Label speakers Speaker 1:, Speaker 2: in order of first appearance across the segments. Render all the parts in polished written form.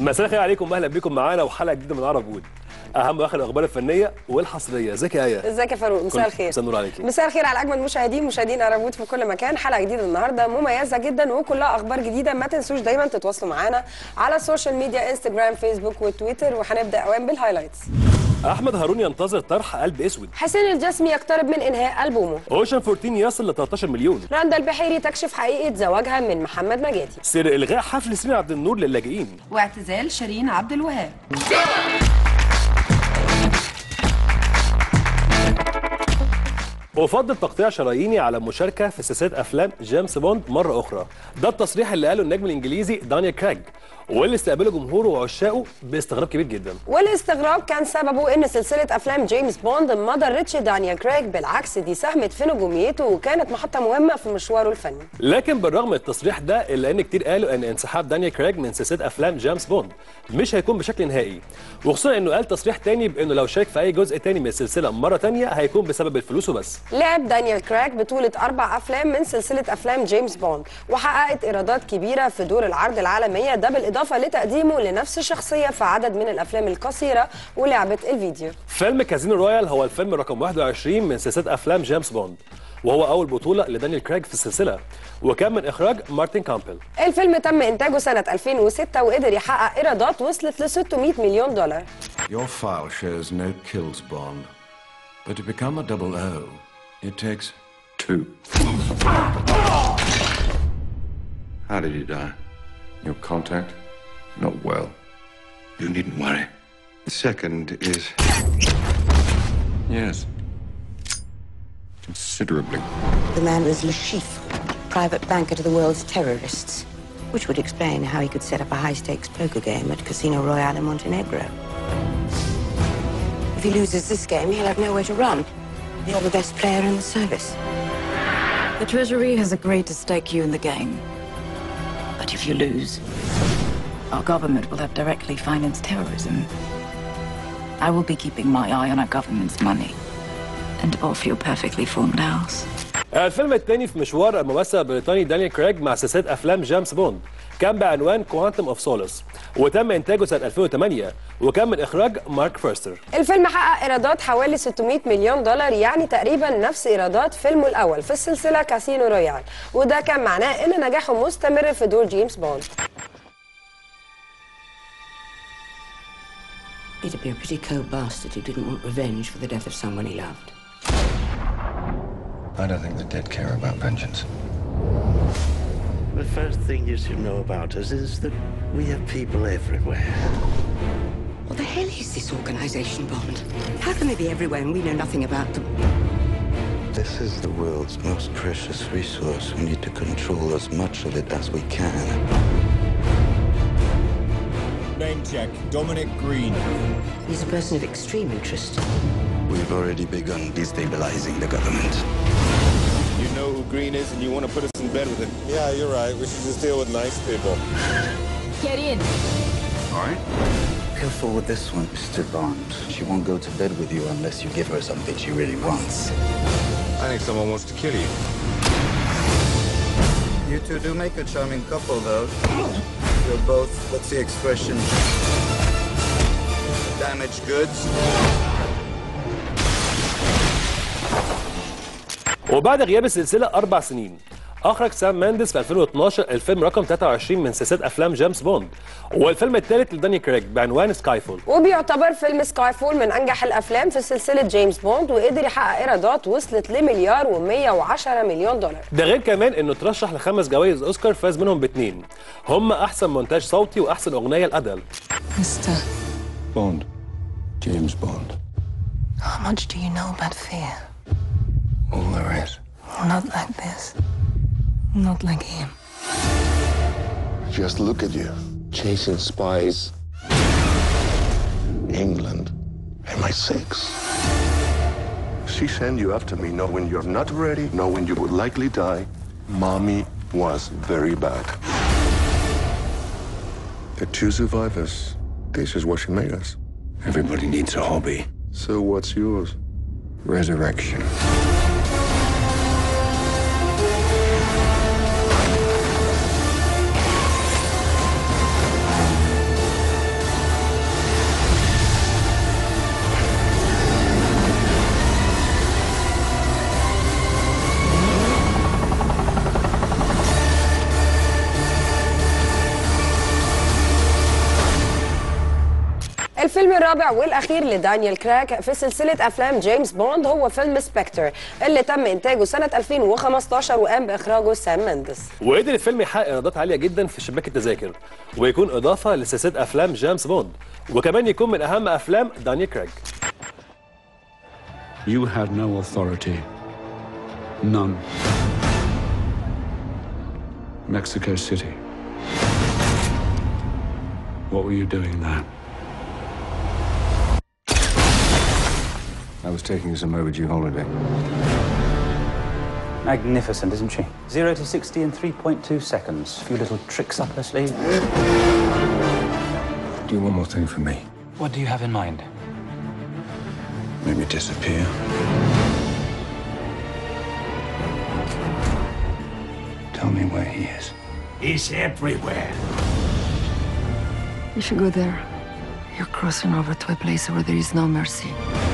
Speaker 1: مساء الخير عليكم واهلا بكم معانا وحلقه جديده من عرب وود. اهم واخر الاخبار الفنيه والحصريه. ازيك يا ايه؟
Speaker 2: ازيك يا فاروق؟ مساء الخير.
Speaker 1: مساء النور عليكي.
Speaker 2: مساء الخير على اجمل مشاهدين عرب وود في كل مكان. حلقه جديده النهارده مميزه جدا وكلها اخبار جديده. ما تنسوش دايما تتواصلوا معانا على السوشيال ميديا، انستجرام، فيسبوك وتويتر، وهنبدا اوان بالهايلايتس.
Speaker 1: احمد هارون ينتظر طرح قلب اسود.
Speaker 2: حسين الجسمي يقترب من انهاء البومه.
Speaker 1: اوشن 14 يصل ل 13 مليون.
Speaker 2: رندا البحيري تكشف حقيقه زواجها من محمد نجاتي.
Speaker 1: سر الغاء حفل سيرين عبد النور للاجئين.
Speaker 3: واعتزال شيرين عبد الوهاب.
Speaker 1: وفضل تقطيع شراييني على المشاركه في سلسله افلام جيمس بوند مره اخرى. ده التصريح اللي قاله النجم الانجليزي دانيال كريغ، واللي استقبله جمهوره وعشاقه باستغراب كبير جدا.
Speaker 2: والاستغراب كان سببه ان سلسله افلام جيمس بوند ما ضرتش دانيال كريغ، بالعكس دي ساهمت في نجوميته وكانت محطه مهمه في مشواره الفني.
Speaker 1: لكن بالرغم من التصريح ده الا ان كتير قالوا ان انسحاب دانيال كريغ من سلسله افلام جيمس بوند مش هيكون بشكل نهائي، وخصوصا انه قال تصريح تاني بانه لو شارك في اي جزء تاني من السلسله مره تانيه هيكون بسبب الفلوس وبس.
Speaker 2: لعب دانيال كريغ بطولة 4 أفلام من سلسلة أفلام جيمس بوند، وحققت إيرادات كبيرة في دور العرض العالمية، ده بالإضافة لتقديمه لنفس الشخصية في عدد من الأفلام القصيرة ولعبة الفيديو.
Speaker 1: فيلم كازينو رويال هو الفيلم رقم 21 من سلسلة أفلام جيمس بوند، وهو أول بطولة لدانيال كريغ في السلسلة، وكان من إخراج مارتن كامبل.
Speaker 2: الفيلم تم إنتاجه سنة 2006 وقدر يحقق إيرادات وصلت ل $600 مليون.
Speaker 4: Your file shows no kills, Bond. But to become a 00, it takes 2. How did he die? Your contact? Not well. You needn't worry. The second is... Yes. Considerably.
Speaker 5: The man was Le Chiffre, private banker to the world's terrorists, which would explain how he could set up a high-stakes poker game at Casino Royale in Montenegro. If he loses this game, he'll have nowhere to run. You're the best player in the service.
Speaker 3: The Treasury has agreed to stake you in the game. But if you lose, our government will have directly financed terrorism. I will be keeping my eye on our government's money and off your perfectly formed house.
Speaker 1: الفيلم الثاني في مشوار الممثل البريطاني دانيال كريغ مع سلسلة أفلام جيمس بوند كان بعنوان كوانتم اوف سولس، وتم إنتاجه سنة 2008 وكان من إخراج مارك فيرستر.
Speaker 2: الفيلم حقق إيرادات حوالي $600 مليون، يعني تقريبا نفس إيرادات فيلمه الأول في السلسلة كاسينو رويال، وده كان معناه إن نجاحه مستمر في دور جيمس بوند.
Speaker 5: He'd be a pretty cold bastard who didn't want revenge for the death of someone he loved.
Speaker 4: I don't think the dead care about vengeance.
Speaker 6: The first thing you should know about us is that we have people everywhere.
Speaker 5: What the hell is this organization, Bond? How can they be everywhere and we know nothing about them?
Speaker 6: This is the world's most precious resource. We need to control as much of it as we can.
Speaker 7: Name check. Dominic Green.
Speaker 5: He's a person of extreme interest.
Speaker 6: We've already begun destabilizing the government.
Speaker 7: You know who Green is and you want to put us in bed with him. Yeah, you're right. We should just deal with nice people.
Speaker 3: Get in.
Speaker 4: All right?
Speaker 6: Careful with this one, Mr. Bond. She won't go to bed with you unless you give her something she really wants.
Speaker 4: I think someone wants to kill you.
Speaker 8: You two do make a charming couple, though. You're both, what's the expression? Damaged goods.
Speaker 1: وبعد غياب السلسلة 4 سنين أخرج سام مانديس في 2012 الفيلم رقم 23 من سلسلة أفلام جيمس بوند، والفيلم الثالث لدانيال كريغ بعنوان سكاي فول.
Speaker 2: وبيعتبر فيلم سكاي فول من أنجح الأفلام في سلسلة جيمس بوند، وقدر يحقق إيرادات وصلت ل$1.110 مليون.
Speaker 1: ده غير كمان إنه ترشح ل5 جوائز أوسكار، فاز منهم ب2، هم أحسن مونتاج صوتي وأحسن أغنية لأدل.
Speaker 3: Mr.
Speaker 4: Bond. James Bond.
Speaker 3: How much do you know about fear?
Speaker 4: All there is.
Speaker 3: Not like this. Not like him.
Speaker 9: Just look at you, chasing spies. England, MI6. She sent you after me knowing you're not ready, knowing you would likely die. Mommy was very bad. The 2 survivors. This is what she made us.
Speaker 4: Everybody needs a hobby.
Speaker 9: So what's yours?
Speaker 4: Resurrection.
Speaker 2: والفيلم الرابع والاخير لدانيال كرايج في سلسله افلام جيمس بوند هو فيلم سبكتر اللي تم انتاجه سنه 2015 وقام باخراجه سام مندس.
Speaker 1: وقدر الفيلم يحقق ايرادات عاليه جدا في شباك التذاكر ويكون اضافه لسلسله افلام جيمس بوند وكمان يكون من اهم افلام دانيال كرايج.
Speaker 10: You had no authority. None. Mexico City. What were you doing there?
Speaker 4: I was taking some overdue holiday.
Speaker 11: Magnificent, isn't she? 0 to 60 in 3.2 seconds. A few little tricks up her sleeve.
Speaker 4: Do one more thing for me.
Speaker 11: What do you have in mind?
Speaker 4: Maybe disappear. Tell me where he is.
Speaker 12: He's everywhere.
Speaker 3: If you go there, you're crossing over to a place where there is no mercy.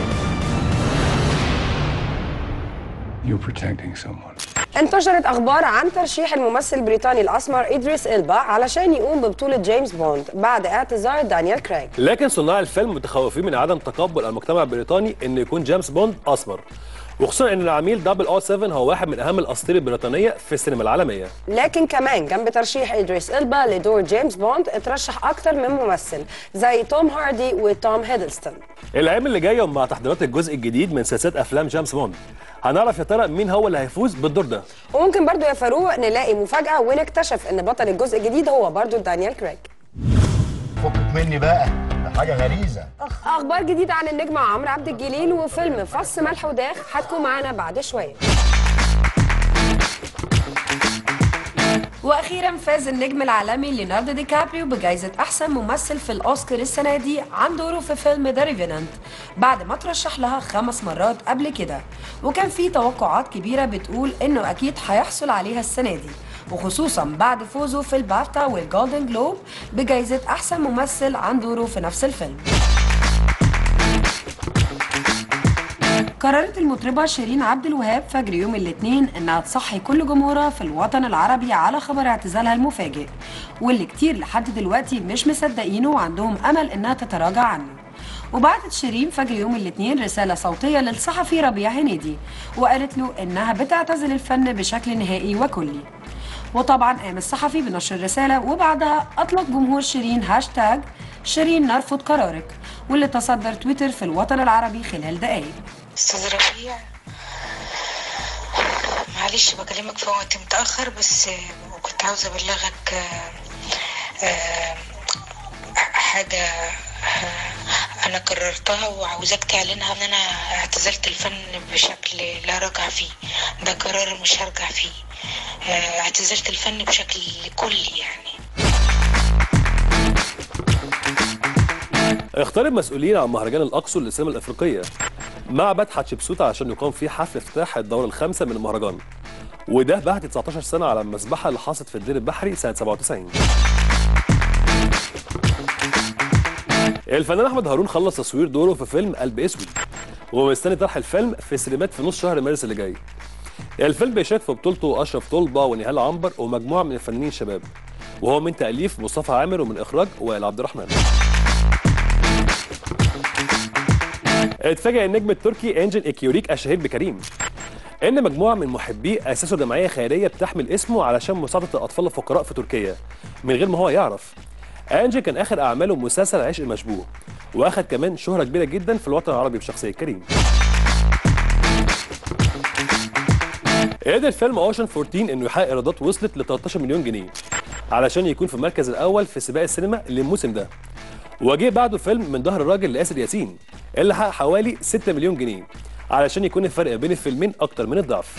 Speaker 4: You're protecting someone.
Speaker 2: انتشرت اخبار عن ترشيح الممثل البريطاني الاسمر إدريس إلبا علشان يقوم ببطوله جيمس بوند بعد اعتذار دانيال كرايج.
Speaker 1: لكن صناع الفيلم متخوفين من عدم تقبل المجتمع البريطاني ان يكون جيمس بوند اسمر، وخصوصا ان العميل 007 هو واحد من اهم الاساطير البريطانيه في السينما العالميه.
Speaker 2: لكن كمان جنب ترشيح إدريس إلبا لدور جيمس بوند اترشح اكتر من ممثل زي توم هاردي وتوم هيدلستون.
Speaker 1: الايام اللي جايه مع تحضيرات الجزء الجديد من سلسله افلام جيمس بوند هنعرف يا ترى مين هو اللي هيفوز بالدور ده.
Speaker 2: وممكن برضو يا فاروق نلاقي مفاجاه ونكتشف ان بطل الجزء الجديد هو برضو دانيال كرايج.
Speaker 12: فكك مني بقى، ده حاجة غريزة.
Speaker 2: اخبار جديده عن النجم عمرو عبد الجليل وفيلم فص ملح وداغ هتكون معانا بعد شويه. واخيرا فاز النجم العالمي ليوناردو دي كابريو بجائزه احسن ممثل في الاوسكار السنه دي عن دوره في فيلم ذا ريفينانت بعد ما ترشح لها 5 مرات قبل كده، وكان في توقعات كبيره بتقول انه اكيد هيحصل عليها السنه دي، وخصوصا بعد فوزه في البافتا والجولدن جلوب بجائزه احسن ممثل عن دوره في نفس الفيلم. قررت المطربة شيرين عبد الوهاب فجر يوم الاثنين انها تصحي كل جمهورها في الوطن العربي على خبر اعتزالها المفاجئ واللي كتير لحد دلوقتي مش مصدقينه وعندهم امل انها تتراجع عنه. وبعتت شيرين فجر يوم الاثنين رسالة صوتية للصحفي ربيع هنيدي وقالت له انها بتعتزل الفن بشكل نهائي وكلي. وطبعا قام الصحفي بنشر الرسالة وبعدها اطلق جمهور شيرين هاشتاج شيرين نرفض قرارك واللي تصدر تويتر في الوطن العربي خلال دقائق.
Speaker 5: استاذ رفيع، معلش بكلمك في وقت متأخر بس كنت عاوزة أبلغك حاجة أنا قررتها وعاوزاك تعلنها إن أنا اعتزلت الفن بشكل لا رجع فيه. ده قرار مش هرجع فيه. اعتزلت الفن بشكل كلي يعني.
Speaker 1: اختار المسؤولين عن مهرجان الأقصر للسينما الأفريقية معبد حتشبسوت عشان يقام فيه حفل افتتاح الدورة ال5 من المهرجان، وده بعد 19 سنة على المذبحة اللي حصلت في الدير البحري سنة 97. الفنان أحمد هارون خلص تصوير دوره في فيلم قلب أسود ومستني طرح الفيلم في السينمات في نص شهر مارس اللي جاي. الفيلم بيشارك في بطولته أشرف طلبة ونهال عنبر ومجموعة من الفنانين الشباب، وهو من تأليف مصطفى عامر ومن إخراج وائل عبد الرحمن. اتفاجئ النجم التركي انجن إكيوريك الشهير بكريم ان مجموعه من محبيه اسسوا جمعيه خيريه بتحمل اسمه علشان مساعده الاطفال الفقراء في تركيا من غير ما هو يعرف. انجن كان اخر اعماله مسلسل عشق المشبوه، واخد كمان شهره كبيره جدا في الوطن العربي بشخصيه كريم. قدر فيلم اوشن 14 انه يحقق ايرادات وصلت ل 13 مليون جنيه علشان يكون في المركز الاول في سباق السينما للموسم ده، وجه بعده فيلم من ظهر الراجل لآسر ياسين اللي حقق حوالي 6 مليون جنيه علشان يكون الفرق بين الفيلمين اكتر من الضعف.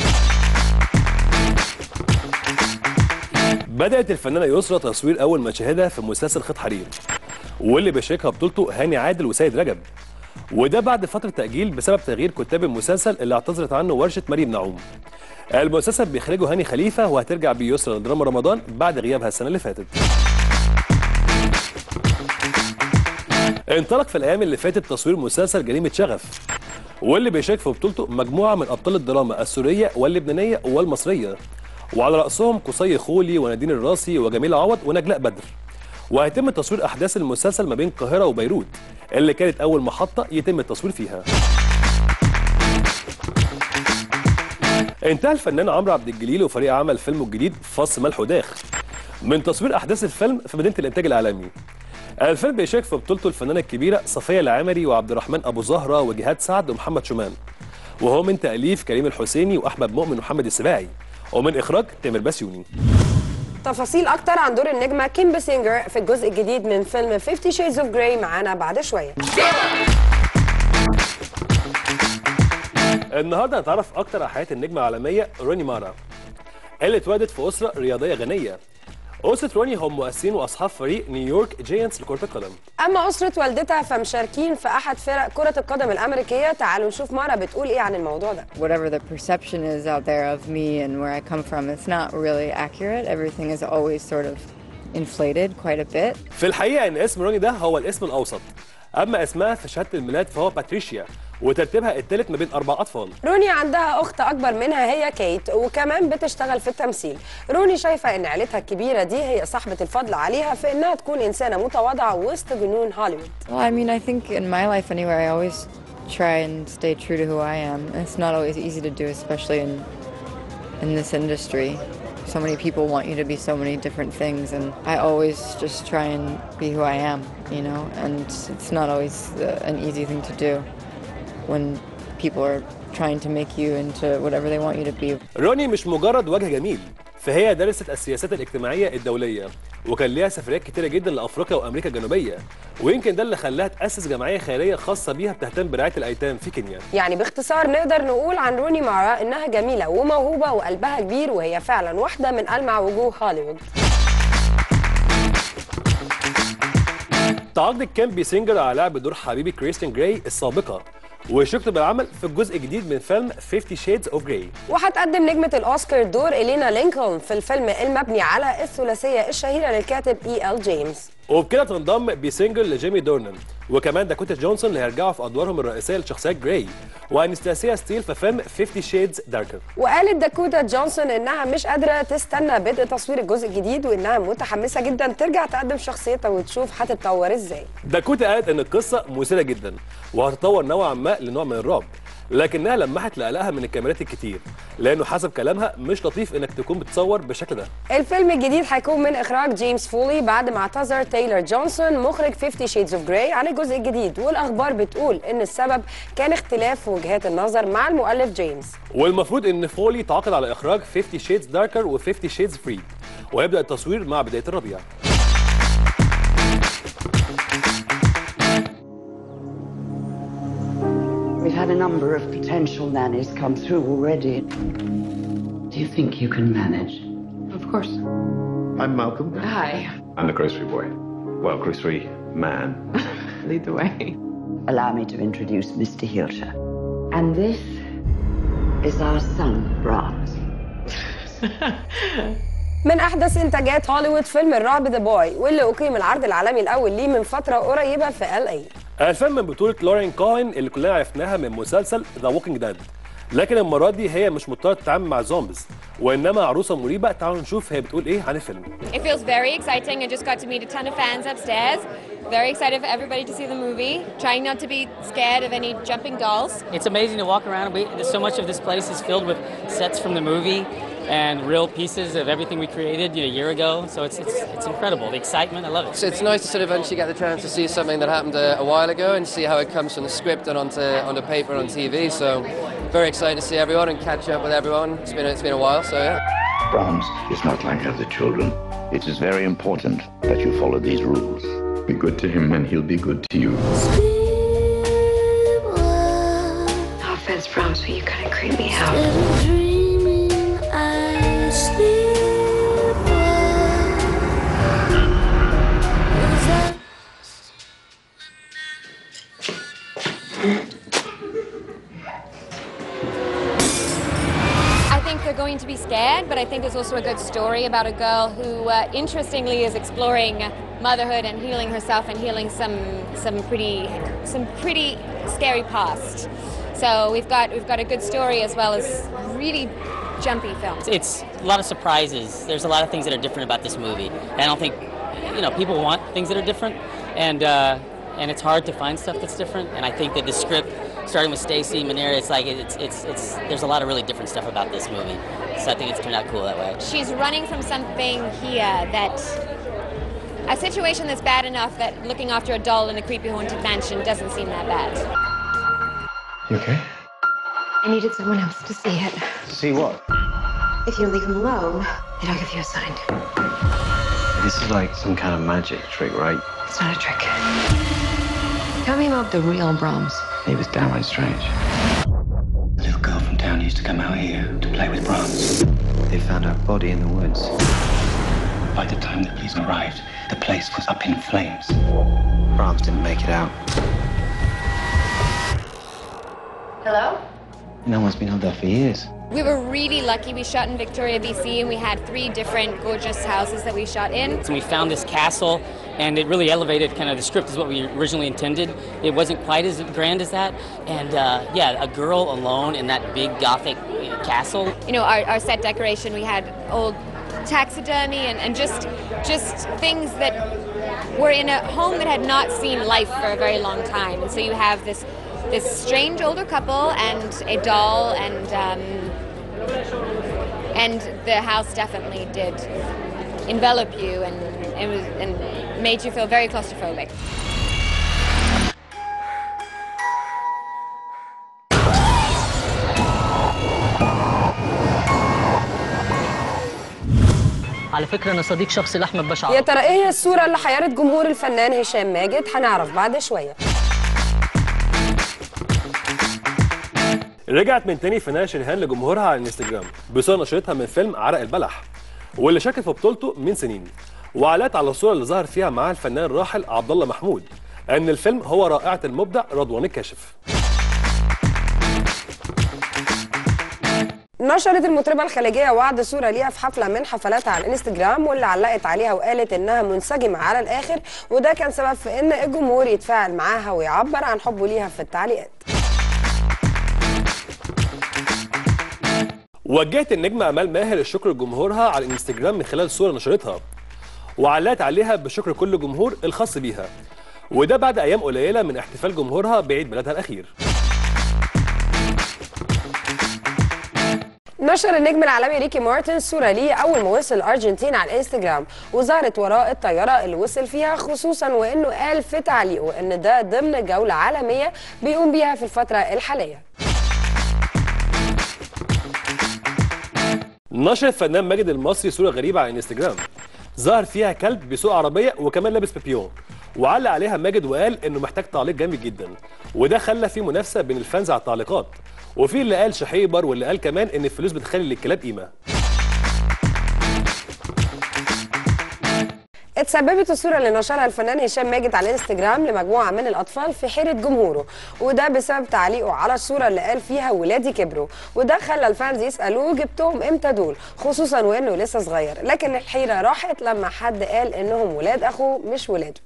Speaker 1: بدأت الفنانة يسرا تصوير أول مشاهدها في مسلسل خيط حرير واللي بيشاركها بطولته هاني عادل وسيد رجب، وده بعد فترة تأجيل بسبب تغيير كتاب المسلسل اللي اعتذرت عنه ورشة مريم نعوم. المسلسل بيخرجه هاني خليفة وهترجع بيه يسرا لدراما رمضان بعد غيابها السنة اللي فاتت. انطلق في الأيام اللي فاتت تصوير مسلسل جريمة شغف واللي بيشارك في بطولته مجموعة من أبطال الدراما السورية واللبنانية والمصرية، وعلى رأسهم قصي خولي ونادين الراسي وجميل عوض ونجلاء بدر، وهيتم تصوير أحداث المسلسل ما بين القاهرة وبيروت اللي كانت أول محطة يتم التصوير فيها. انتهى الفنان عمرو عبد الجليل وفريق عمل فيلمه الجديد فص ملح وداخ من تصوير أحداث الفيلم في مدينة الإنتاج العالمي. الفيلم بيشارك في بطولته الفنانة الكبيرة صفية العامري وعبد الرحمن أبو زهرة وجهاد سعد ومحمد شومان، وهو من تأليف كريم الحسيني وأحمد مؤمن ومحمد السباعي، ومن إخراج تامر بسيوني.
Speaker 2: تفاصيل أكتر عن دور النجمة كيم باسينجر في الجزء الجديد من فيلم 50 Shades of Grey معانا بعد شوية.
Speaker 1: النهارده هنتعرف أكتر على حياة النجمة العالمية روني مارا اللي اتولدت في أسرة رياضية غنية. أسرة روني هم مؤسسين وأصحاب فريق نيويورك جاينتس لكرة القدم.
Speaker 2: أما أسرة والدتها فمشاركين في أحد فرق كرة القدم الأمريكية. تعالوا نشوف مارا بتقول إيه عن الموضوع ده.
Speaker 13: Whatever the perception is out there of me and where I come from, it's not really accurate. Everything is always sort of inflated quite a bit.
Speaker 1: في الحقيقة إن اسم روني ده هو الاسم الأوسط، أما اسمها في شهادة الميلاد فهو باتريشيا، وترتيبها الثالث ما بين 4 أطفال.
Speaker 2: روني عندها أخت أكبر منها هي كيت، وكمان بتشتغل في التمثيل. روني شايفة إن عيلتها الكبيرة دي هي صاحبة الفضل عليها في إنها تكون إنسانة متواضعة وسط جنون هوليوود.
Speaker 13: Well, I mean, I think in my life anyway, I always try and stay true to who I am. It's not always easy to do, especially in this industry. So many people want you to be so many different things, and I always just try and be who I am, you know, and it's not always an easy thing to do when people are trying to make you into whatever they want you to be.
Speaker 1: روني مش مجرد وجه جميل، فهي درست السياسات الاجتماعية الدولية، وكان ليها سفريات كتيرة جدا لأفريقيا وأمريكا الجنوبية، ويمكن ده اللي خلاها تأسس جمعية خيرية خاصة بيها بتهتم برعاية الأيتام في كينيا.
Speaker 2: يعني باختصار نقدر نقول عن روني مارا إنها جميلة وموهوبة وقلبها كبير، وهي فعلا واحدة من ألمع وجوه هوليوود.
Speaker 1: تعاقدت كيم باسينجر على لعب دور حبيبي كريستيان جراي السابقة، وشاركت بالعمل في الجزء الجديد من فيلم 50 Shades of Grey.
Speaker 2: وهتقدم نجمة الأوسكار دور إلينا لينكولن في الفيلم المبني على الثلاثية الشهيرة للكاتب E.L. جيمس.
Speaker 1: وبكده تنضم باسينجر لجيمي دورنان وكمان داكوتا جونسون اللي هيرجعوا في أدوارهم الرئيسية لشخصيات جراي وأنستاسيا ستيل في فيلم 50 Shades Darker.
Speaker 2: وقالت داكوتا جونسون إنها مش قادرة تستنى بدء تصوير الجزء الجديد، وإنها متحمسة جدا ترجع تقدم شخصيتها وتشوف هتتطور إزاي.
Speaker 1: داكوتا قالت إن القصة مثيرة جدا وهتتطور نوعا ما لنوع من الرعب، لكنها لمحت لقلقها من الكاميرات الكتير، لانه حسب كلامها مش لطيف انك تكون بتصور بالشكل ده.
Speaker 2: الفيلم الجديد هيكون من اخراج جيمس فولي بعد ما اعتذر تايلر جونسون مخرج 50 Shades of Grey عن الجزء الجديد، والاخبار بتقول ان السبب كان اختلاف في وجهات النظر مع المؤلف جيمس.
Speaker 1: والمفروض ان فولي تعاقد على اخراج 50 Shades Darker و 50 Shades Free، ويبدا التصوير مع بدايه الربيع.
Speaker 14: We've had a number of potential nannies come through already. Do you think you can manage?
Speaker 15: Of course.
Speaker 9: I'm Malcolm.
Speaker 15: Hi.
Speaker 4: I'm the grocery boy. Well, grocery man.
Speaker 15: Lead the way.
Speaker 14: Allow me to introduce Mr. Hilscher. And this is our son, Brahms.
Speaker 2: من أحدث إنتاجات هوليوود فيلم الرعب ذا بوي، واللي أقيم العرض العالمي الأول ليه من فترة قريبة في LA.
Speaker 1: الفيلم من بطولة لورين كوين اللي كلنا عرفناها من مسلسل ذا ووكينج ديد، لكن المرة دي هي مش مضطرة تتعامل مع زومبيز، وإنما عروسة مريبة. تعالوا نشوف هي بتقول إيه عن الفيلم.
Speaker 16: It feels very exciting. I just got to meet a ton of fans upstairs. Very excited for everybody to see the movie. Trying not to be scared of any jumping dolls.
Speaker 17: It's amazing to walk around. So much of this place is filled with sets from the movie and real pieces of everything we created a year ago. So it's incredible. The excitement, I love it.
Speaker 18: So it's nice to sort of actually get the chance to see something that happened a while ago and see how it comes from the script and onto paper and on TV. So very excited to see everyone and catch up with everyone. It's been a while, so yeah.
Speaker 19: Brahms is not like other children. It is very important that you follow these rules.
Speaker 4: Be good to him and he'll be good to you.
Speaker 20: No offense, Brahms, but you kind of creep me out.
Speaker 16: I think they're going to be scared, but I think there's also a good story about a girl who, interestingly, is exploring motherhood and healing herself and healing some pretty scary past. So we've got a good story as well as really jumpy film.
Speaker 17: It's a lot of surprises. There's a lot of things that are different about this movie. I don't think you know, people want things that are different, and it's hard to find stuff that's different. And I think that the script, starting with Stacey Manera, it's like there's a lot of really different stuff about this movie. So I think it's turned out cool that way.
Speaker 16: She's running from something here that. A situation that's bad enough that looking after a doll in a creepy haunted mansion doesn't seem that bad.
Speaker 10: You okay?
Speaker 20: I needed someone else to see it.
Speaker 10: See what?
Speaker 20: If you leave him alone, then I'll give you a sign.
Speaker 10: This is like some kind of magic trick, right?
Speaker 20: It's not a trick. Tell me about the real Brahms.
Speaker 10: He was downright strange. A little girl from town used to come out here to play with Brahms. They found her body in the woods. By the time the police arrived, the place was up in flames. Brahms didn't make it out.
Speaker 20: Hello?
Speaker 10: No one's been up there for years.
Speaker 16: We were really lucky. We shot in Victoria, BC, and we had 3 different gorgeous houses that we shot in.
Speaker 17: So we found this castle, and it really elevated kind of the script as what we originally intended. It wasn't quite as grand as that, and yeah, a girl alone in that big Gothic castle.
Speaker 16: You know, our set decoration, we had old taxidermy and just things that were in a home that had not seen life for a very long time. And so you have this strange older couple and a doll, and the house definitely did envelop you and made you feel very claustrophobic.
Speaker 21: على فكرة أنا صديق شخصي لأحمد باشا.
Speaker 2: يا ترى إيه هي الصورة اللي حيرت جمهور الفنان هشام ماجد؟ هنعرف بعد شوية.
Speaker 1: رجعت من تاني فنانة شريهان لجمهورها على الانستجرام بصورة نشرتها من فيلم عرق البلح واللي شاركت في بطولته من سنين، وعلقت على الصورة اللي ظهر فيها مع الفنان الراحل عبد الله محمود أن الفيلم هو رائعة المبدع رضوان الكاشف.
Speaker 2: نشرت المطربة الخليجية وعد صورة ليها في حفلة من حفلاتها على الانستجرام واللي علقت عليها وقالت انها منسجمة على الاخر، وده كان سبب في ان الجمهور يتفاعل معاها ويعبر عن حبه ليها في التعليقات.
Speaker 1: وجهت النجمة أمال ماهر الشكر لجمهورها على الانستجرام من خلال صورة نشرتها، وعلقت عليها بشكر كل جمهور الخاص بيها، وده بعد أيام قليلة من احتفال جمهورها بعيد ميلادها الأخير.
Speaker 2: نشر النجم العالمي ريكي مارتن صورة ليه أول ما وصل الأرجنتين على الانستجرام، وظهرت وراء الطيارة اللي وصل فيها، خصوصا وإنه قال في تعليقه إن ده ضمن جولة عالمية بيقوم بيها في الفترة الحالية.
Speaker 1: نشر الفنان ماجد المصري صورة غريبة على الانستجرام ظهر فيها كلب بيسوق عربية وكمان لابس بيبيون، وعلق عليها ماجد وقال إنه محتاج تعليق جامد جدا، وده خلى في منافسة بين الفانز على التعليقات، وفي اللي قال شحيبر واللي قال كمان ان الفلوس بتخلي للكلاب قيمه.
Speaker 2: اتسببت الصوره اللي نشرها الفنان هشام ماجد على الانستجرام لمجموعه من الاطفال في حيره جمهوره، وده بسبب تعليقه على الصوره اللي قال فيها ولادي كبروا، وده خلى الفانز يسالوه جبتهم امتى دول، خصوصا وانه لسه صغير، لكن الحيره راحت لما حد قال انهم ولاد اخوه مش ولاده.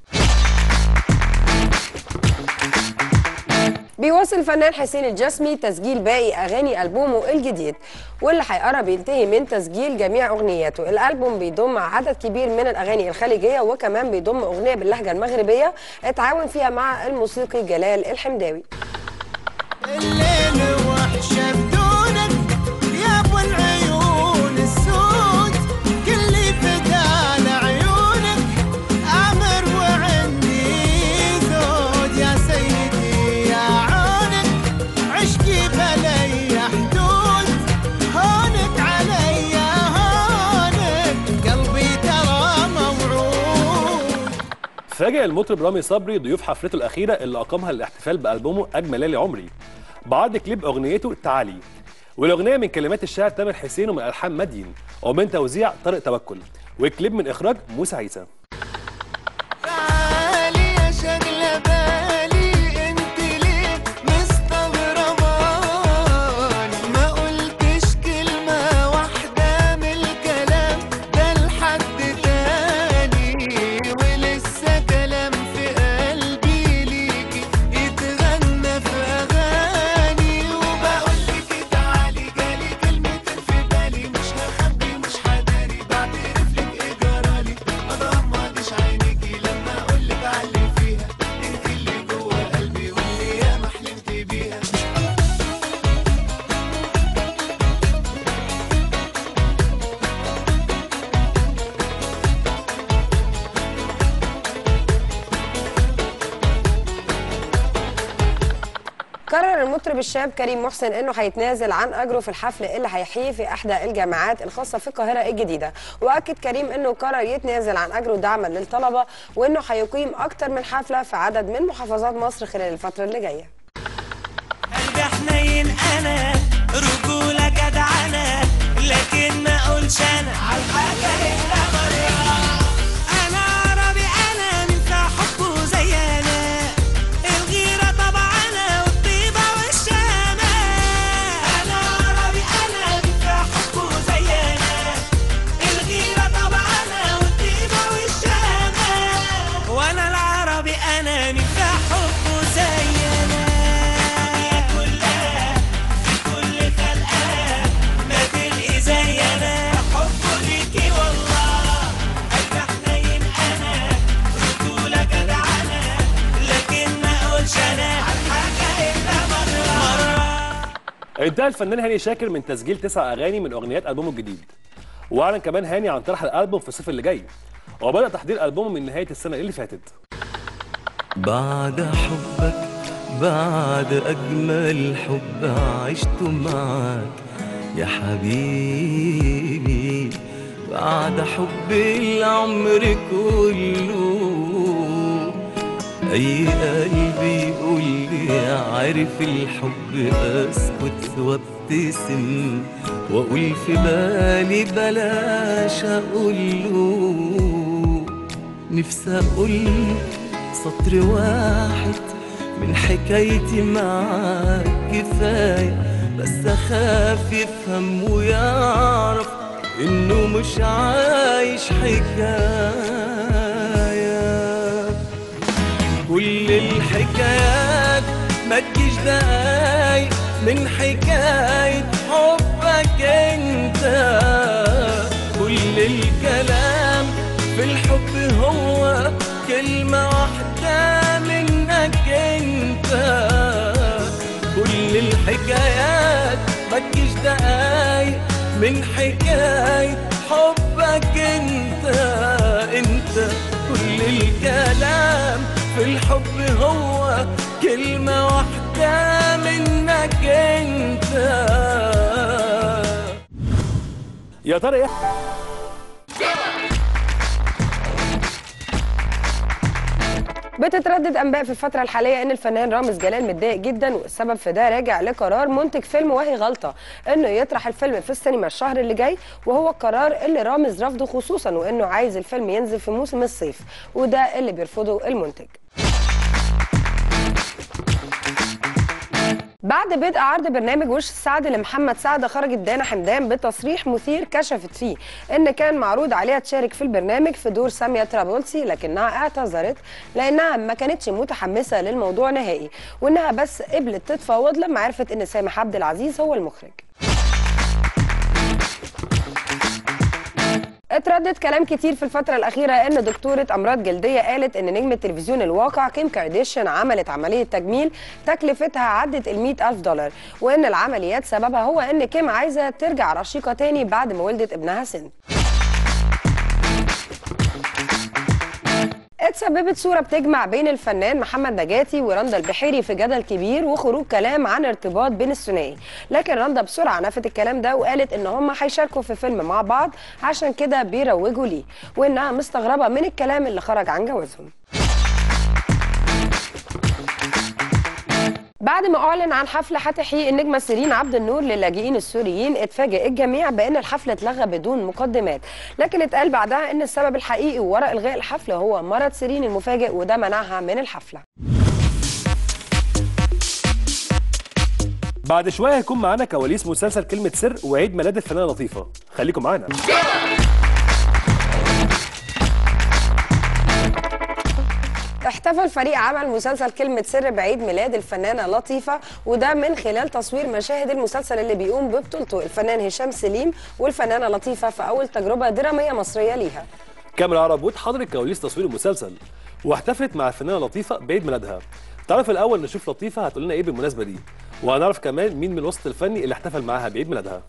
Speaker 2: بيواصل الفنان حسين الجسمي تسجيل باقي اغاني البومه الجديد واللي هيقرب ينتهي من تسجيل جميع اغنياته. الالبوم بيضم عدد كبير من الاغاني الخليجيه وكمان بيضم اغنيه باللهجه المغربيه اتعاون فيها مع الموسيقي جلال الحمداوي.
Speaker 22: الليل وحشه بدونك يا ابو العيون السود كلي بدال عيونك امر وعندي زود يا سيدي يا عونك عشقي بلي حدود هونك علي هونك قلبي ترى موعود.
Speaker 1: فاجأ المطرب رامي صبري ضيوف حفلته الأخيرة اللي أقامها للاحتفال بألبومه أجمل ليالي عمري بعد كليب أغنيته تعالي، والأغنية من كلمات الشاعر تامر حسين ومن ألحان مدين ومن توزيع طارق توكل، والكليب من إخراج موسى عيسى.
Speaker 22: تعالي يا شغلة بالي انت ليه مستغرباني ما قلتش كلمة واحدة من الكلام ده لحد تاني ولسه كلام في قلبي ليكي يتغنى في أغاني وبقولك تعالي جالي كلمتين في بالي مش هخبي مش هداري بعترفلك إيه جرالي أضمر
Speaker 2: قرر المطرب الشاب كريم محسن انه هيتنازل عن اجره في الحفل اللي هيحييه في احدى الجامعات الخاصه في القاهره الجديده. واكد كريم انه قرر يتنازل عن اجره دعما للطلبه، وانه هيقيم اكتر من حفله في عدد من محافظات مصر خلال الفتره اللي جايه.
Speaker 22: قلبي حنين انا رجوله جدعانه، لكن ما اقولش انا على الحاجه الا مره. انا عربي انا من في حبه زي انا، الغيره طبعانا والطيبه والشامه. انا عربي انا من في حبه زي انا، الغيره طبعانا والطيبه والشامه. وانا العربي انا من في حبه زي انا.
Speaker 1: انتهى الفنان هاني شاكر من تسجيل 9 اغاني من اغنيات البومه الجديد، واعلن كمان هاني عن طرح الالبوم في الصيف اللي جاي، وبدا تحضير البومه من نهايه السنه اللي فاتت.
Speaker 22: بعد حبك بعد اجمل حب عشته معاك يا حبيبي، بعد حب العمر كله، اي قلبي يقول لي عارف الحب اسكت وابتسم واقول في بالي بلاش اقوله. نفسي اقول سطر واحد من حكايتي معاك كفايه، بس اخاف يفهم ويعرف انه مش عايش حكايه. كل الحكايات ما تجيش دقايق من حكاية حبك انت. كل الكلام في الحب هو كلمة واحدة منك انت. كل الحكايات ما تجيش دقايق من حكاية حبك انت. كل الكلام في الحب هو كلمة واحدة منك انت.
Speaker 1: يا ترى ايه؟
Speaker 2: بتتردد انباء في الفتره الحاليه ان الفنان رامز جلال متضايق جدا، والسبب في ده راجع لقرار منتج فيلم وهي غلطه انه يطرح الفيلم في السينما الشهر اللي جاي، وهو القرار اللي رامز رفضه خصوصا وانه عايز الفيلم ينزل في موسم الصيف، وده اللي بيرفضه المنتج. بعد بدء عرض برنامج وش السعد لمحمد سعد، خرجت دانا حمدان بتصريح مثير كشفت فيه ان كان معروض عليها تشارك في البرنامج في دور سامية طرابلسي، لكنها اعتذرت لانها ما كانتش متحمسه للموضوع نهائي، وانها بس قبلت تتفاوض لما عرفت ان سامح عبد العزيز هو المخرج. اتردد كلام كتير في الفترة الأخيرة إن دكتورة أمراض جلدية قالت إن نجمة تلفزيون الواقع كيم كارديشيان عملت عملية تجميل تكلفتها عدت $100,000، وإن العمليات سببها هو إن كيم عايزة ترجع رشيقة تاني بعد ما ولدت ابنها سن. اتسببت صورة بتجمع بين الفنان محمد نجاتي ورندا البحيري في جدل كبير وخروج كلام عن ارتباط بين الثنائي، لكن رندا بسرعة نفت الكلام ده وقالت ان هم هيشاركوا في فيلم مع بعض عشان كده بيروجوا ليه، وانها مستغربة من الكلام اللي خرج عن جوازهم. بعد ما اعلن عن حفل هتحيي النجمه سيرين عبد النور للاجئين السوريين، اتفاجئ الجميع بان الحفل اتلغى بدون مقدمات، لكن اتقال بعدها ان السبب الحقيقي وراء الغاء الحفل هو مرض سيرين المفاجئ، وده منعها من الحفله.
Speaker 1: بعد شويه هيكون معانا كواليس مسلسل كلمه سر وعيد ميلاد الفنانه لطيفه، خليكم معانا.
Speaker 2: احتفل فريق عمل مسلسل كلمة سر بعيد ميلاد الفنانة لطيفة، وده من خلال تصوير مشاهد المسلسل اللي بيقوم ببطولته الفنان هشام سليم والفنانة لطيفة في أول تجربة درامية مصرية ليها.
Speaker 1: كاميرا عربوت حضرت كواليس تصوير المسلسل واحتفلت مع الفنانة لطيفة بعيد ميلادها. تعرف الأول نشوف لطيفة هتقول لنا إيه بالمناسبة دي، وهنعرف كمان مين من الوسط الفني اللي احتفل معاها بعيد ميلادها.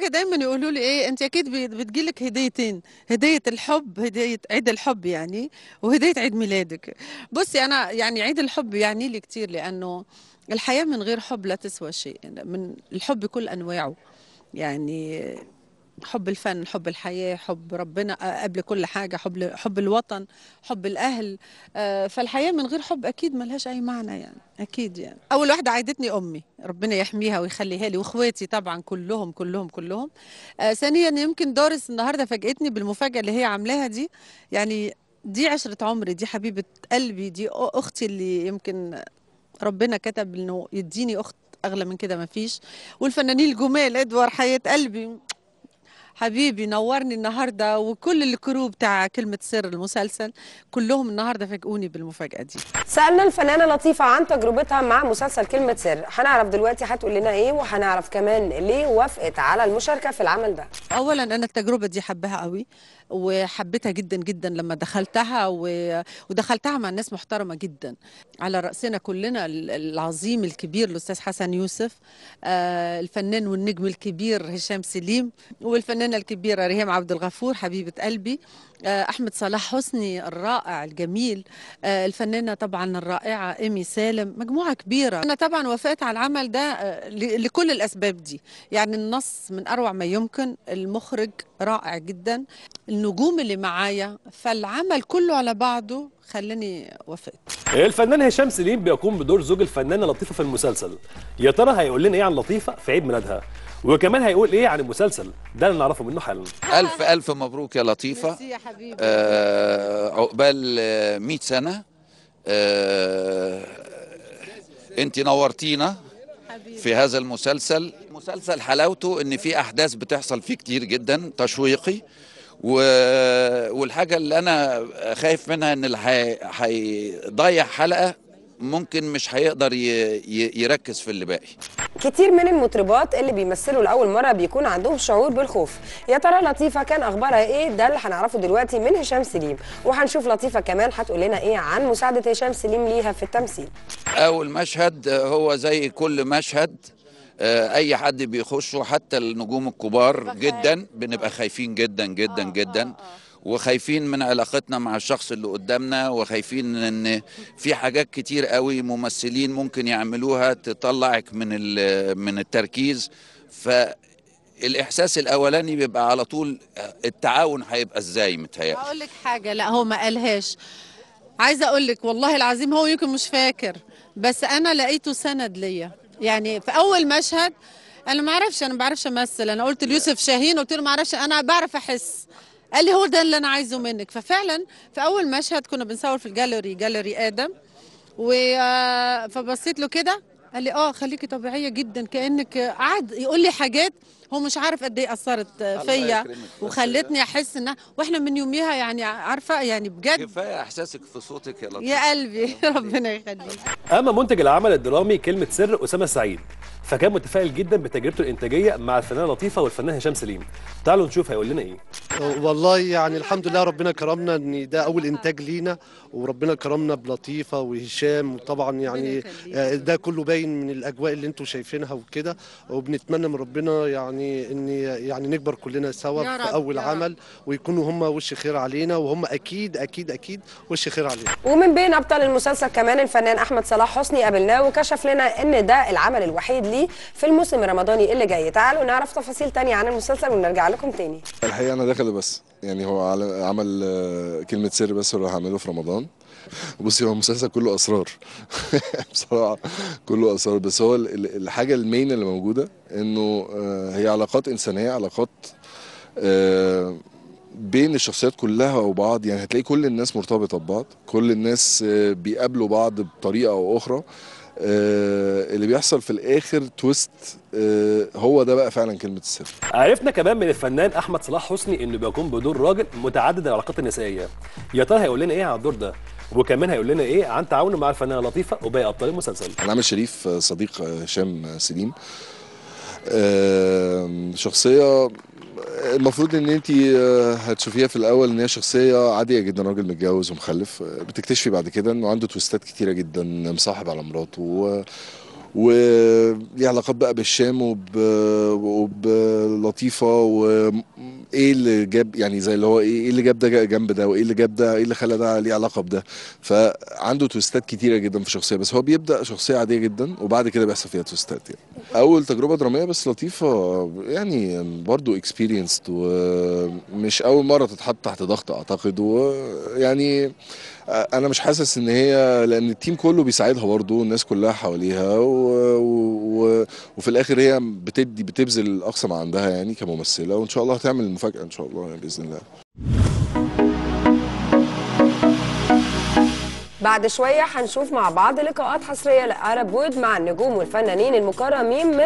Speaker 6: حاجه دايما يقولوا لي ايه، انت اكيد بتجيلك هديتين، هديه الحب، هديه عيد الحب يعني، وهديه عيد ميلادك. بصي انا يعني عيد الحب يعني لي كتير، لانه الحياه من غير حب لا تسوى شيء، من الحب كل انواعه يعني، حب الفن، حب الحياة، حب ربنا قبل كل حاجة، حب الوطن، حب الأهل. فالحياة من غير حب أكيد ملهاش أي معنى يعني، أكيد يعني. أول واحدة عيدتني أمي، ربنا يحميها ويخليها لي، وإخواتي طبعا كلهم كلهم كلهم. ثانيا يمكن دورس النهاردة فاجأتني بالمفاجأة اللي هي عاملاها دي، يعني دي عشرة عمري، دي حبيبة قلبي، دي أختي اللي يمكن ربنا كتب إنه يديني أخت أغلى من كده مفيش. والفنانين الجمال، إدوار حياة قلبي حبيبي نورني النهارده، وكل الكرو بتاع كلمة سر المسلسل كلهم النهارده فاجئوني بالمفاجأة دي.
Speaker 2: سألنا الفنانة لطيفة عن تجربتها مع مسلسل كلمة سر، هنعرف دلوقتي هتقول لنا ايه، وهنعرف كمان ليه وافقت على المشاركة في العمل ده.
Speaker 6: أولا أنا التجربة دي حبها قوي، وحبيتها جدا جدا لما دخلتها، ودخلتها مع ناس محترمة جدا، على رأسنا كلنا العظيم الكبير الأستاذ حسن يوسف، الفنان والنجم الكبير هشام سليم، والفنانة الكبيرة ريهام عبد الغفور حبيبة قلبي، أحمد صلاح حسني الرائع الجميل، الفنانة طبعا الرائعة إيمي سالم، مجموعة كبيرة. أنا طبعا وافقت على العمل ده لكل الأسباب دي، يعني النص من أروع ما يمكن، المخرج رائع جدا، النجوم اللي معايا، فالعمل كله على بعضه خلاني وافقت.
Speaker 1: الفنان هشام سليم بيقوم بدور زوج الفنانة لطيفة في المسلسل، يا ترى هيقول لنا ايه عن لطيفة في عيد ميلادها؟ وكمان هيقول ايه عن المسلسل ده اللي نعرفه منه حالا.
Speaker 7: ألف ألف مبروك يا لطيفة،
Speaker 6: يا حبيبي.
Speaker 7: عقبال 100 سنة. أنت نورتينا في هذا المسلسل. مسلسل حلاوته إن في أحداث بتحصل فيه كتير جدا تشويقي، والحاجة اللي أنا خايف منها إن اللي هيضيع حلقة ممكن مش هيقدر يركز في اللي باقي.
Speaker 2: كتير من المطربات اللي بيمثلوا لأول مرة بيكون عندهم شعور بالخوف، يا ترى لطيفة كان أخبارها إيه؟ ده اللي هنعرفه دلوقتي من هشام سليم، وهنشوف لطيفة كمان هتقول لنا إيه عن مساعدة هشام سليم ليها في التمثيل.
Speaker 7: أول مشهد هو زي كل مشهد أي حد بيخشه، حتى النجوم الكبار جدا بنبقى خايفين جدا جدا جدا، وخايفين من علاقتنا مع الشخص اللي قدامنا، وخايفين ان في حاجات كتير قوي ممثلين ممكن يعملوها تطلعك من التركيز. فالاحساس الاولاني بيبقى على طول التعاون هيبقى ازاي. متهيألي
Speaker 6: هقول لك حاجه، لا هو ما قالهاش، عايزه اقول لك والله العظيم هو يمكن مش فاكر، بس انا لقيته سند ليا. يعني في اول مشهد انا ما بعرفش امثل، انا قلت ليوسف شاهين، قلت له ما اعرفش، انا بعرف احس. قال لي هو ده اللي انا عايزه منك. ففعلا في اول مشهد كنا بنصور في جاليري ادم، فبصيت له كده قال لي خليكي طبيعيه جدا، كانك قعد يقول لي حاجات هو مش عارف قد ايه اثرت فيا، وخلتني احس انها، واحنا من يوميها يعني عارفه يعني بجد
Speaker 7: كفايه احساسك في صوتك يا لطيفه
Speaker 6: يا قلبي. ربنا يخليك.
Speaker 1: اما منتج العمل الدرامي كلمة سر أسامة سعيد، فكان متفائل جدا بتجربته الانتاجيه مع الفنانه لطيفه والفنان هشام سليم. تعالوا نشوف هيقول لنا ايه.
Speaker 23: والله يعني الحمد لله ربنا كرمنا ان ده اول انتاج لينا، وربنا كرمنا بلطيفه وهشام، وطبعا يعني ده كله باين من الاجواء اللي انتم شايفينها وكده، وبنتمنى من ربنا يعني ان يعني نكبر كلنا سوا في اول عمل، ويكونوا هم وش خير علينا، وهم اكيد اكيد اكيد وش خير علينا.
Speaker 2: ومن بين ابطال المسلسل كمان الفنان احمد صلاح حسني قابلناه وكشف لنا ان ده العمل الوحيد ليه في الموسم الرمضاني اللي جاي. تعالوا نعرف تفاصيل تانية عن المسلسل ونرجع لكم تاني.
Speaker 24: الحقيقه انا داخل بس يعني هو عمل كلمه سر بس اللي هعمله في رمضان. بصي هو المسلسل كله اسرار بصراحه كله اسرار، بس هو الحاجه المين اللي موجوده انه هي علاقات انسانيه، علاقات بين الشخصيات كلها وبعض، يعني هتلاقي كل الناس مرتبطه ببعض، كل الناس بيقابلوا بعض بطريقه او اخرى. اللي بيحصل في الاخر تويست، هو ده بقى فعلا كلمه السر.
Speaker 1: عرفنا كمان من الفنان احمد صلاح حسني انه بيقوم بدور راجل متعدد العلاقات النسائيه. يا ترى هيقول لنا ايه عن الدور ده، وكمان هيقول لنا ايه عن تعاونه مع الفنانه لطيفه وباقي ابطال المسلسل.
Speaker 24: انا عامل شريف صديق هشام سليم، شخصيه المفروض ان انت هتشوفيها في الاول ان هي شخصيه عاديه جدا، راجل متجوز ومخلف، بتكتشفي بعد كده انه عنده تويستات كتيره جدا، مصاحب على مراته وليه علاقات بقى بالشام وبلطيفه، وايه اللي جاب يعني زي اللي هو ايه اللي جاب ده جنب ده، وايه اللي جاب ده، ايه اللي خلى ده ليه علاقه بده. فعنده تويستات كتيره جدا في الشخصيه، بس هو بيبدا شخصيه عاديه جدا وبعد كده بيحصل فيها تويستات. يعني اول تجربه دراميه بس لطيفه، يعني برضو اكسبيرينسد ومش اول مره تتحط تحت ضغط اعتقد. ويعني انا مش حاسس ان هي، لان التيم كله بيساعدها برضو، الناس كلها حواليها وفي الاخر هي بتبذل الاقصى ما عندها يعني كممثله، وان شاء الله هتعمل المفاجاه ان شاء الله يعني باذن الله.
Speaker 2: بعد شوية هنشوف مع بعض لقاءات حصرية لأرب وود مع النجوم والفنانين المكرمين من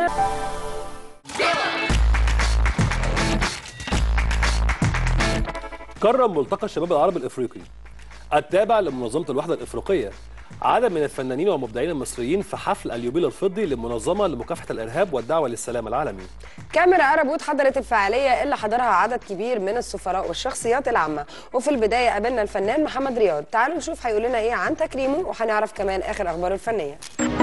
Speaker 1: كرم ملتقى الشباب العربي الافريقي التابع لمنظمه الوحده الافريقيه عدد من الفنانين والمبدعين المصريين في حفل اليوبيل الفضي للمنظمه لمكافحه الارهاب والدعوه للسلام العالمي.
Speaker 2: كاميرا أرب وود حضرت الفعالية اللي حضرها عدد كبير من السفراء والشخصيات العامة، وفي البداية قابلنا الفنان محمد رياض. تعالوا نشوف هيقول لنا ايه عن تكريمه، وهنعرف كمان آخر أخباره الفنية.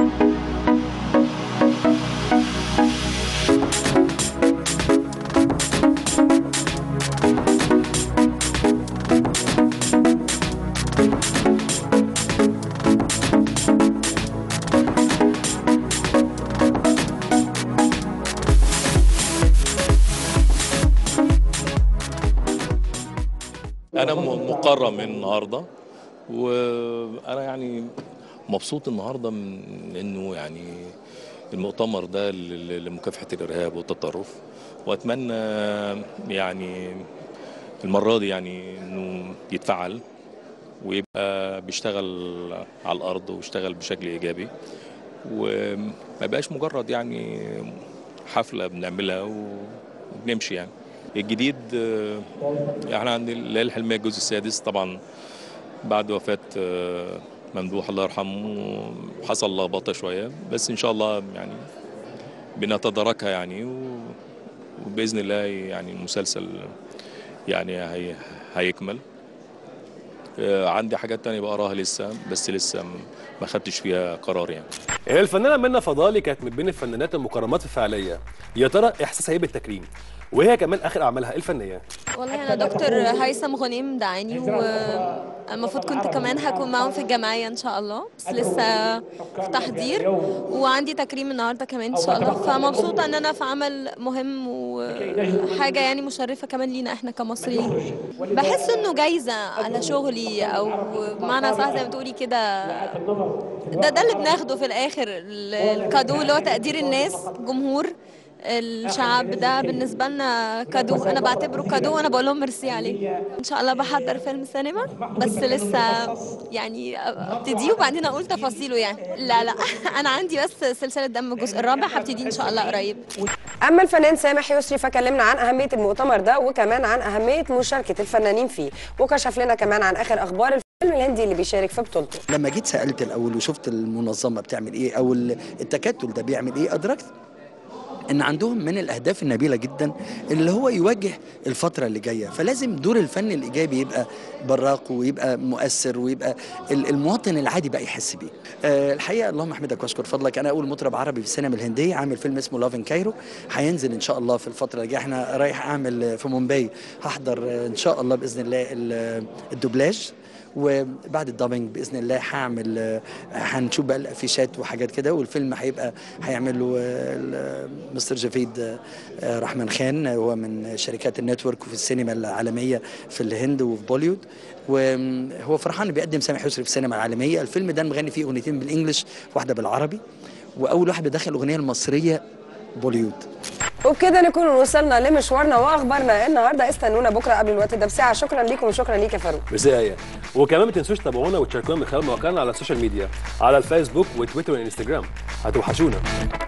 Speaker 3: أنا مكرم النهارده، وأنا يعني مبسوط النهارده من إنه يعني المؤتمر ده لمكافحة الإرهاب والتطرف، وأتمنى يعني المرة دي يعني إنه يتفعل ويبقى بيشتغل على الأرض ويشتغل بشكل إيجابي، وما يبقاش مجرد يعني حفلة بنعملها وبنمشي. يعني الجديد احنا عندنا الليالي الحلميه الجزء السادس، طبعا بعد وفاه ممدوح الله يرحمه حصل لخبطه شويه، بس ان شاء الله يعني بنتداركها يعني، وباذن الله يعني المسلسل يعني هيكمل. عندي حاجات تانية بقراها لسه، بس لسه ما خدتش فيها قرار يعني.
Speaker 1: الفنانه منى فضالي كانت من بين الفنانات المكرمات في الفعاليه، يا ترى احساسها ايه بالتكريم؟ وهي كمان اخر اعمالها الفنيه.
Speaker 8: والله انا دكتور هيثم غنيم دعاني، والمفروض كنت كمان هكون معاهم في الجمعيه ان شاء الله، بس لسه في تحضير، وعندي تكريم النهارده كمان ان شاء الله. فمبسوطه ان انا في عمل مهم وحاجه يعني مشرفه كمان لينا احنا كمصريين. بحس انه جايزه على شغلي، او بمعنى صح زي ما تقولي كده، ده اللي بناخده في الاخر، الكادو اللي هو تقدير الناس، جمهور الشعب. ده بالنسبه لنا كادو، انا بعتبره كادو وانا بقول لهم ميرسي عليه. ان شاء الله بحضر فيلم سينما، بس لسه يعني ابتديه وبعدين اقول تفاصيله يعني. لا انا عندي بس سلسله دم الجزء الرابع هبتدي ان شاء الله قريب.
Speaker 2: اما الفنان سامح يسري فكلمنا عن اهميه المؤتمر ده، وكمان عن اهميه مشاركه الفنانين فيه، وكشف لنا كمان عن اخر اخبار الفيلم الهندي اللي بيشارك في بطولته.
Speaker 11: لما جيت سالت الاول وشفت المنظمه بتعمل ايه، او التكتل ده بيعمل ايه، ادركت ان عندهم من الاهداف النبيله جدا اللي هو يواجه الفتره اللي جايه. فلازم دور الفن الايجابي يبقى براق ويبقى مؤثر، ويبقى المواطن العادي بقى يحس بيه. الحقيقه اللهم احمدك واشكر فضلك، انا اول مطرب عربي في السينما الهنديه، عامل فيلم اسمه لاف ان كايرو، هينزل ان شاء الله في الفتره اللي جايه. احنا رايح اعمل في مومباي، هحضر ان شاء الله باذن الله الدوبلاج، وبعد الدابنج باذن الله هنشوف بقى الافيشات وحاجات كده. والفيلم هيعمله مستر جافيد رحمن خان، هو من شركات النتورك وفي السينما العالميه في الهند وفي بوليوود، وهو فرحان بيقدم سامح يسري في السينما العالميه. الفيلم ده مغني فيه اغنيتين بالانجلش واحده بالعربي، واول واحد بيدخل الاغنيه المصريه بوليوود.
Speaker 2: وبكده نكون وصلنا لمشوارنا واخبارنا النهارده. استنونا بكره قبل الوقت ده بساعه. شكرا ليكم وشكرا ليك يا فاروق.
Speaker 1: ميرسي. وكمان ما تنسوش تتابعونا وتشاركونا من خلال مواقعنا على السوشيال ميديا، على الفيسبوك وتويتر وانستجرام. هتوحشونا.